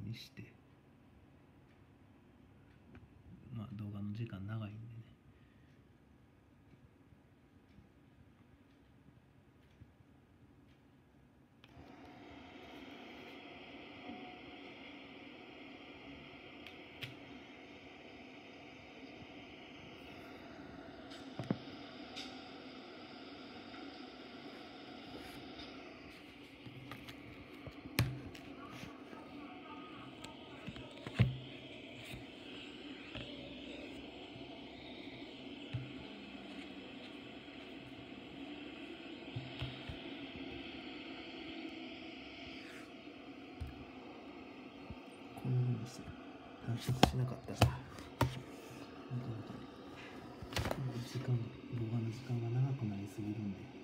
にして、まあ動画の時間長いんでね。こういうふうにして短縮しなかったらなかなか動画の時間が長くなりすぎるんで。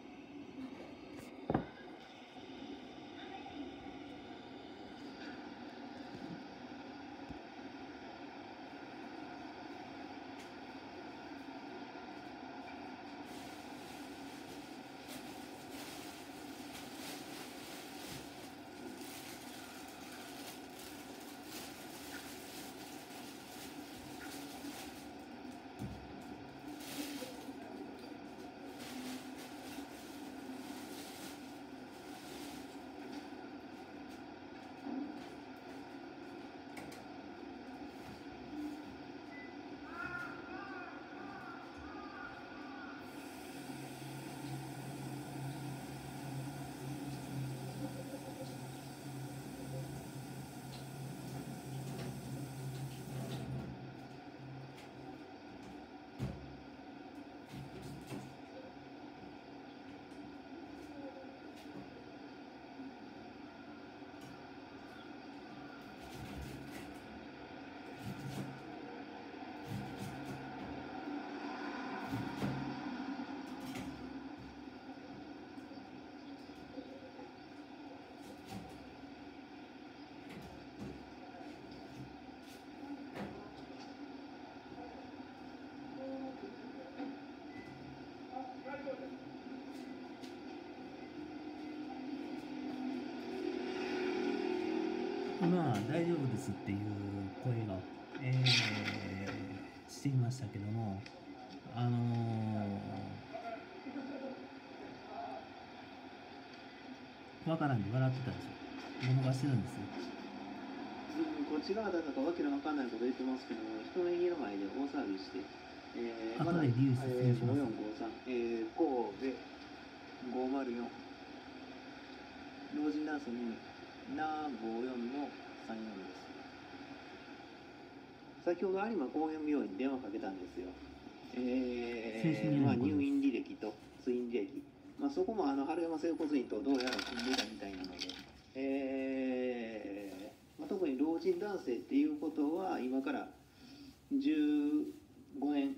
まあ大丈夫ですっていう声が、していましたけども、わからんで笑ってたでしょ。物がしてるんですよ。 こっち側だとかわけのわかんないこと言ってますけど、人の家の前で大騒ぎして、 後で理由説明します。 5453、神戸504、老人男性にな54の34です。先ほど有馬公園病院に電話かけたんですよ。入院履歴と通院履歴、そこも春山整骨院とどうやら組んでたみたいなので、特に老人男性っていうことは今から15年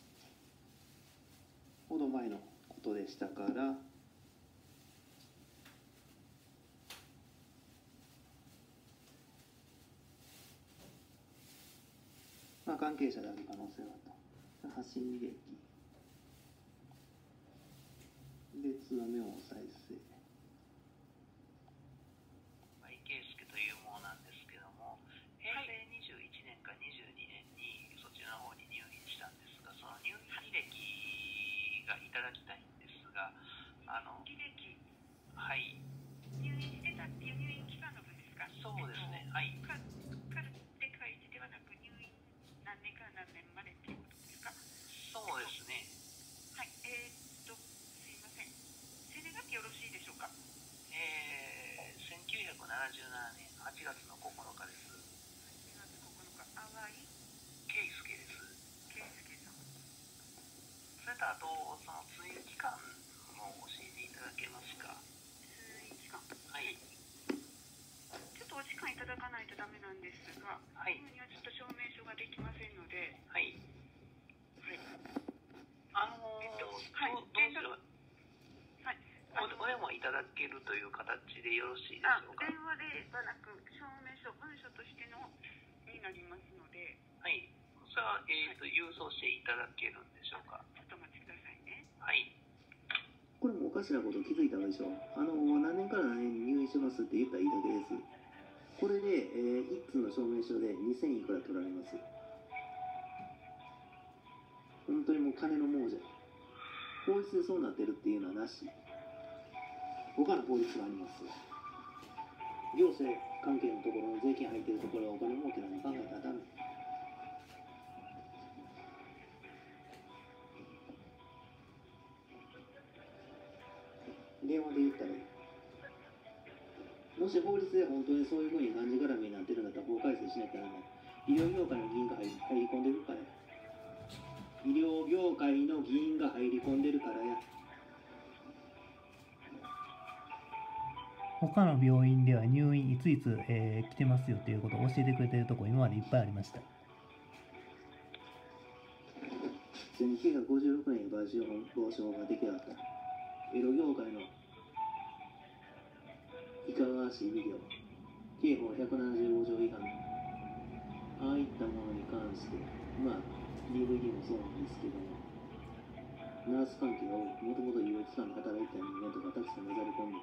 ほど前のことでしたから、関係者である可能性はと。発信履歴で通話メモを再生。 池介というものなんですけども、平成21年か22年にそちらの方に入院したんですが、その入院履歴がいただきたいんですが、 履歴、 はい、 入院してたっていう入院期間の分ですか？ そうですね、はい。 カルテ開示ではなく入院何年から何年までっていうことですか？ そうですね。 はい、すいません。生年月日よろしいでしょうか ？1977年8月の9日です。 8月9日、淡井圭介です。 圭介さん。 それとあと、その通院期間も教えていただけますか？ 通院期間。 はい。 ちょっとお時間いただかないとダメなんですが、 はい。 すぐにはちょっと証明書ができませんので、 はい。 はい。 どうすれば、はい、お電話いただけるという形でよろしいでしょうか？ 電話ではなく証明書、文書としてのになりますので、 はい。それは、郵送していただけるんでしょうか？ ちょっとお待ちくださいね。 はい。 これもおかしなこと気づいたでしょ。何年から何年に入院しますって言ったらいいだけです。 これで、1通の証明書で2000いくら取られます。本当にもう金の亡者。法律でそうなってるっていうのはなし。他の法律があります。行政関係のところの税金入ってるところはお金儲けなんて考えたらダメ。電話で言ったらいい。もし法律で本当にそういうふうにがんじがらめになってるんだったら法改正しなきゃならない。医療業界の議員が入り込んでるからや。医療業界の議員が入り込んでるからや。 他の病院では入院いついつ、来てますよっていうことを教えてくれてるところ今までいっぱいありました。 1956年に賠償が出来上がった。医療業界のいかがわしいビデオ、刑法175条違反、ああいったものに関して、DVD もそうなんですけども、ナース関係が多く、もともと医療機関で働いてた人間とかたくさん混ざり込んで、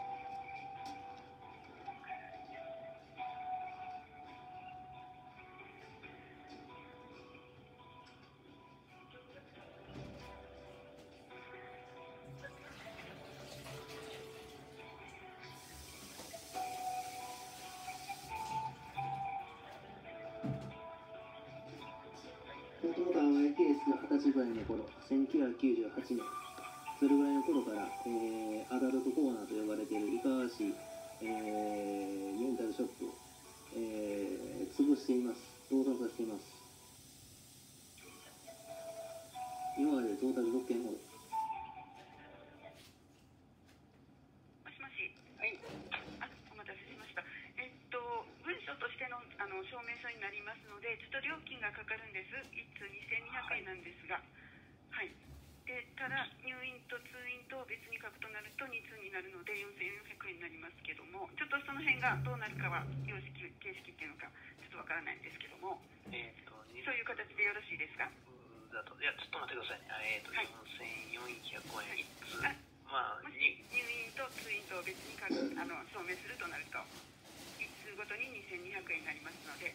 もともと淡谷圭介が20歳ぐらいの頃、1998年、それぐらいの頃から、アダルトコーナーと呼ばれているいかがわしい、レンタルショップを、潰しています。倒産させています。今までトータル6件ほど。 もしもし。はい。お待たせしました。文書としての証明書になりますので、ちょっと料金がかかるんです。1通2200円なんですが。はい。で、ただ入院と通院と別に書くとなると2通になるので4400円になりますけども、ちょっとその辺がどうなるかは形式っていうのかちょっとわからないんですけども、そういう形でよろしいですか？ だと、いや、ちょっと待ってくださいね。 はい、 4400円1通。 もし入院と通院と別に証明するとなると、1通ごとに2200円になりますので。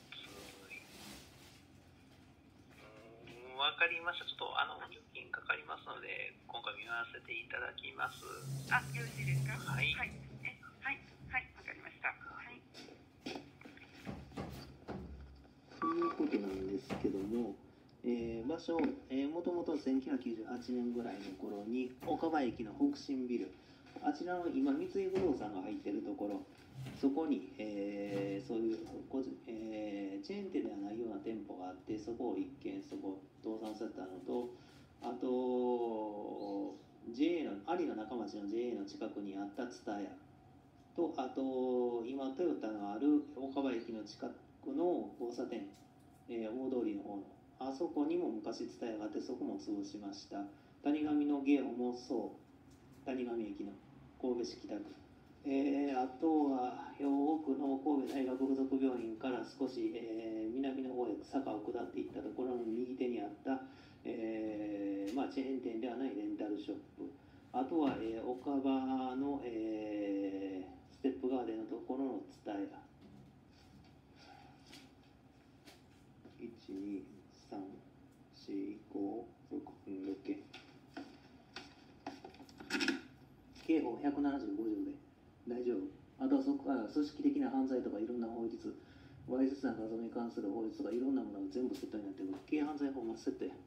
わかりました。ちょっと料金かかりますので、今回見合わせていただきます。 よろしいですか？ はい。 はい、わかりました。はい。 ということなんですけども、場所、もともと1998年ぐらいの頃に岡場駅の北進ビル、あちらの今三井不動産が入ってるところ、そこに、そういうチェーン店ではないような店舗があって、そこを一軒そこ倒産させたのと、あと JA の有野中町の JA の近くにあった蔦屋と、あと今トヨタのある岡場駅の近くの交差点、大通りの方のあそこにも昔蔦屋があって、そこも潰しました。谷上のゲオもそう、谷上駅の神戸市北区、あとは兵庫区の神戸大学附属病院から少し、南の方へ坂を下っていったところの右手にあった、チェーン店ではないレンタルショップ、あとは、岡場の、ステップガーデンのところの蔦屋、1234566件、刑法175条で大丈夫。あとはそこから組織的な犯罪とかいろんな法律、わいせつな画像に関する法律とかいろんなものが全部セットになってくる。軽犯罪法もセットや。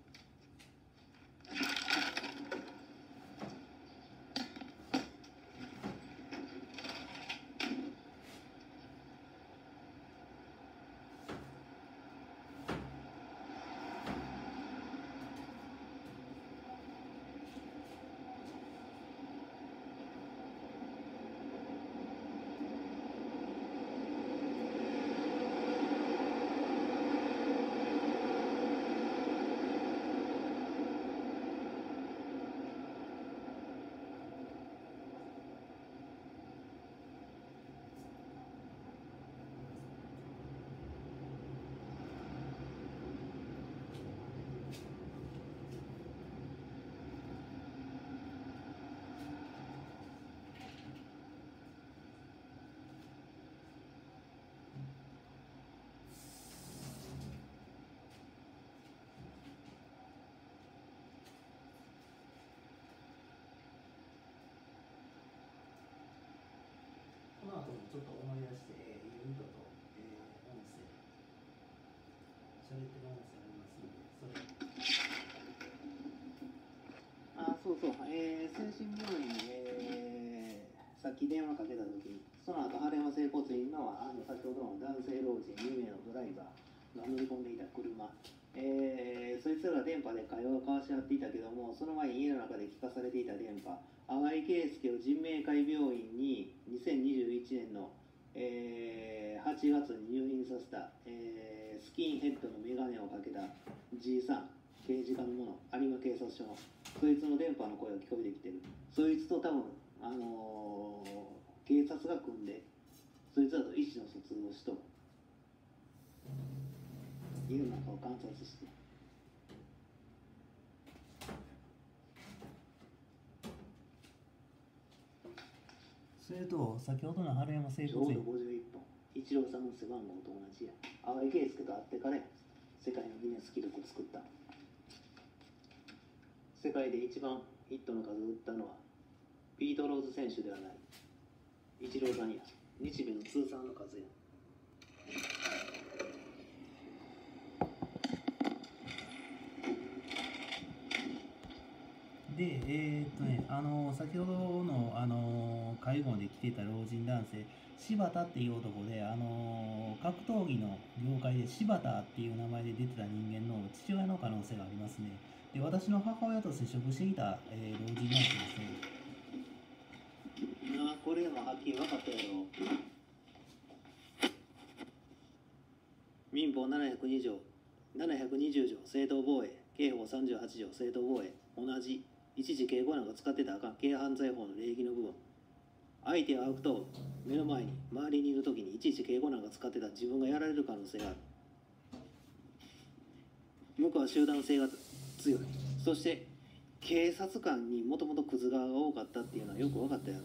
精神病院に、さっき電話かけた時に、その後晴山整骨院の先ほどの男性老人2名のドライバーが乗り込んでいた車、そいつらが電波で会話を交わし合っていたけども、その前に家の中で聞かされていた電波、淡井圭介を人命会病院に2021年の、8月に入院させた、スキンヘッドの眼鏡をかけたじいさん、刑事課の者、有馬警察署の、そいつの電波の声が聞こえてきてる。そいつと多分、警察が組んで、そいつらと意思の疎通をしと、家の中を観察して。 それと先ほどの春山整ちょうど骨院、 51本。イチローさんの背番号と同じや。淡井圭介と会ってから世界のギネス記録を作った。世界で一番ヒットの数を打ったのはピート・ローズ選手ではない。イチローさんや。日米の通算の数や。 で、先ほどの、介護で来てた老人男性、柴田っていう男で、格闘技の業界で柴田っていう名前で出てた人間の父親の可能性がありますね。で、私の母親と接触していた、老人男性ですね。 これでもはっきり分かったやろ。民法720条正当防衛、刑法38条正当防衛、同じ一時警護なんか使ってたらあかん。軽犯罪法の礼儀の部分。相手は悪党、目の前に周りにいるときにいちいち警護なんか使ってたら自分がやられる可能性がある。向こうは集団性が強い。そして警察官にもともとクズ側が多かったっていうのはよく分かったやろ。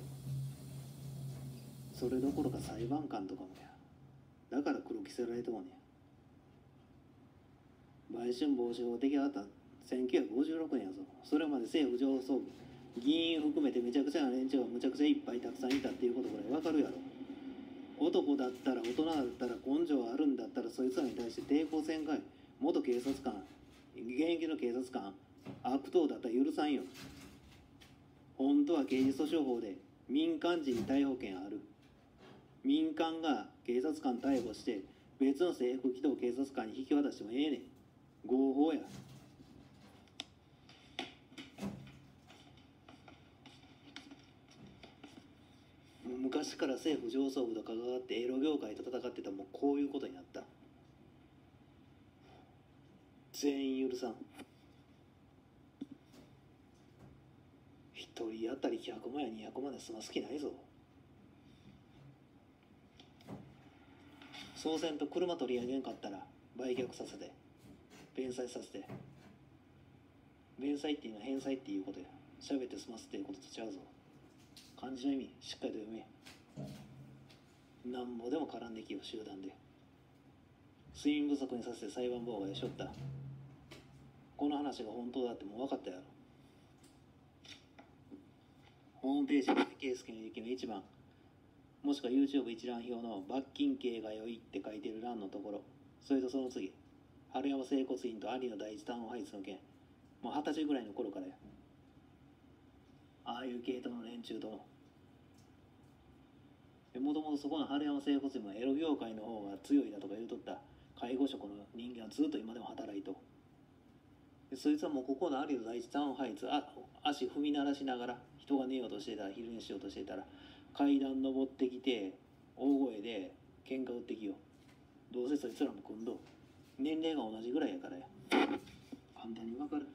それどころか裁判官とかもや。だから黒着せられとんねや。売春防止法出来上がった1956年やぞ。それまで政府上層部、議員含めてめちゃくちゃな連中がむちゃくちゃいっぱいたくさんいたっていうことぐらいわかるやろ。男だったら大人だったら根性あるんだったらそいつらに対して抵抗せんかい。元警察官、現役の警察官、悪党だったら許さんよ。本当は刑事訴訟法で民間人に逮捕権ある。民間が警察官逮捕して別の制服機動警察官に引き渡してもええねん。合法や。昔から政府上層部と関わってエロ業界と戦ってたらもうこういうことになった。全員許さん。一人当たり100万や200万で済ます気ないぞ。そうせんと車取り上げんかったら売却させて弁済させて。弁済っていうのは返済っていうことや。喋って済ますっていうことと違うぞ。漢字の意味しっかりと読め。なんぼでも絡んできよ、集団で。睡眠不足にさせて裁判妨害しょった。この話が本当だってもう分かったやろ。ホームページに圭介の駅の1番、もしくは YouTube 一覧表の罰金刑が良いって書いてる欄のところ、それとその次、春山整骨院と有野第一タウンハイツの件、もう20歳ぐらいの頃からや。ああいう系統の連中とも。もともとそこの春山整骨院もエロ業界の方が強いだとか言うとった介護職の人間はずっと今でも働いと。でそいつはもうここの有野第一タウンハイツ、足踏み鳴らしながら人が寝ようとしてたら、昼寝しようとしてたら、階段登ってきて大声で喧嘩売ってきよ。どうせそいつらも組んど年齢が同じぐらいやからや。簡単にわかる。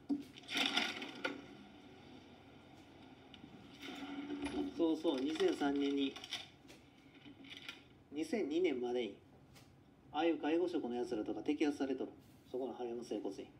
そうそう、2003年に2002年までにああいう介護職のやつらとか摘発されとる。そこの春山整骨院。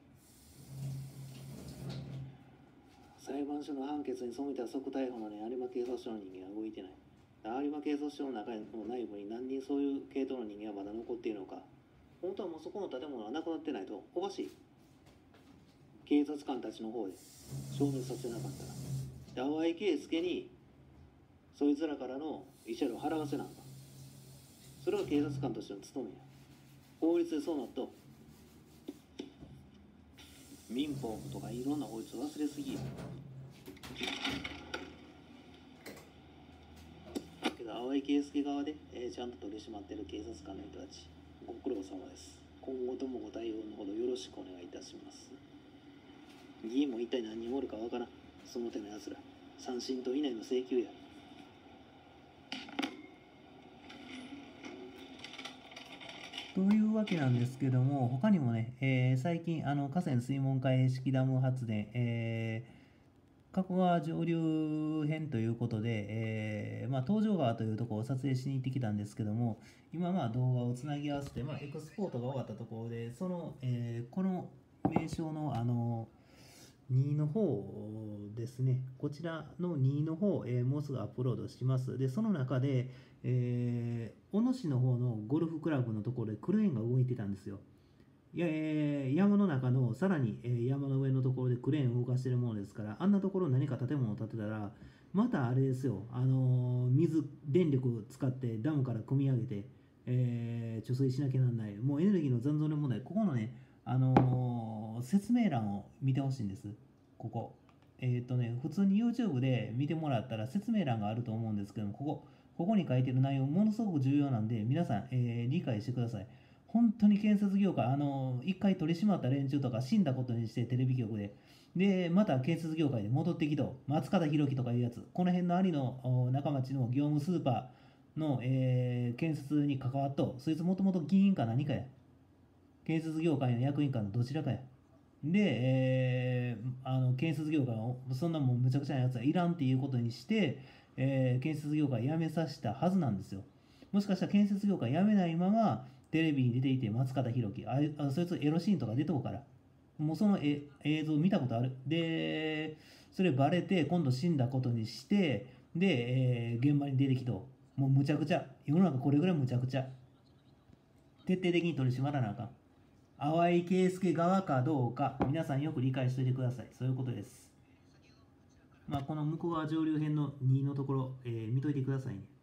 裁判所の判決に背いた即逮捕のね、有馬警察署の人間は動いてない。有馬警察署の中の内部に何人そういう系統の人間はまだ残っているのか。本当はもうそこの建物はなくなってないとおかしい。警察官たちの方で消滅させなかったら。淡井圭介にそいつらからの慰謝料を払わせなんか。それは警察官としての務めや。法律でそうなると民法とかいろんな法律忘れすぎや。 けど淡井圭介側で、ちゃんと取り締まっている警察官の人たち、ご苦労様です。今後ともご対応のほどよろしくお願いいたします。議員も一体何人おるかわからん。その手のやつら、3審と以内の請求や。 というわけなんですけども、他にもね、最近河川水門海式ダム発電、加古川上流編ということで、東条川というところを撮影しに行ってきたんですけども、今動画をつなぎ合わせて、エクスポートが終わったところで、その、この名称の2の方ですね、こちらの2の方、もうすぐアップロードします。で、その中で、小野市の方のゴルフクラブのところでクレーンが動いてたんですよ。山の中のさらに山の上のところでクレーンを動かしてるものですから、あんなところ何か建物を建てたら、またあれですよ、電力使ってダムから汲み上げて、貯水しなきゃならない。もうエネルギーの残存の問題、ここのね、説明欄を見てほしいんです。ここ。普通に YouTube で見てもらったら説明欄があると思うんですけども、ここに書いてる内容、ものすごく重要なんで、皆さん、理解してください。本当に建設業界、一回取り締まった連中とか死んだことにしてテレビ局で、で、また建設業界で戻ってきと、松方弘樹とかいうやつ、この辺の兄の中町の業務スーパーの、建設に関わっと、そいつもともと議員か何かや。建設業界の役員かのどちらかや。で、建設業界をそんなもんむちゃくちゃなやつはいらんっていうことにして、建設業界辞めさせたはずなんですよ。もしかしたら建設業界辞めないままテレビに出ていて松方弘樹、そいつエロシーンとか出とうから、もうその映像見たことある。で、それバレて今度死んだことにして、で、現場に出てきと、もうむちゃくちゃ、世の中これぐらいむちゃくちゃ、徹底的に取り締まらなあかん。淡井圭介側かどうか、皆さんよく理解しておいてください。そういうことです。この向こう側上流編の2のところ、見といてくださいね。